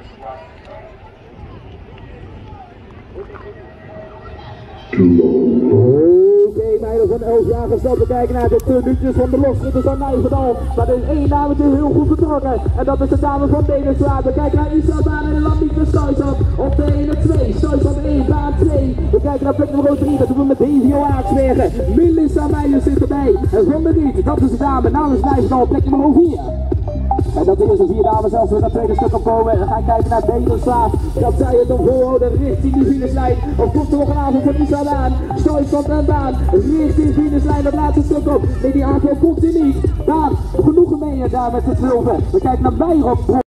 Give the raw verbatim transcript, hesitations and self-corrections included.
Oké, meiden van elf jaar gesteld. We kijken naar de tenuutjes van de losritters van Nijverdal. Maar er is één dametje heel goed vertrokken. En dat is de dame van Denerswaard. We kijken naar Isa Baan en Lambieke Stoijsop. Op de één en twee. Stoijsop één, Baan twee. We kijken naar plek nummer drie. Dat doen we met Davio Aakswegen. Melissa Meijers zit erbij. En van de niet, dat is de dame namens Nijverdal. Plek nummer vier. En dat is de vier dames als we naar het tweede stuk opkomen. We gaan kijken naar Denerswaard. Dat zij het dan volhouden richting de finishlijn. Of komt er nog een aanval van Isa Baan. Stoijsop en Baan richting de finishlijn. Dat laatste stuk op. Nee, die aanval komt hier niet. Baan, genoegen mee daar met de twilven. We kijken naar Bijrop.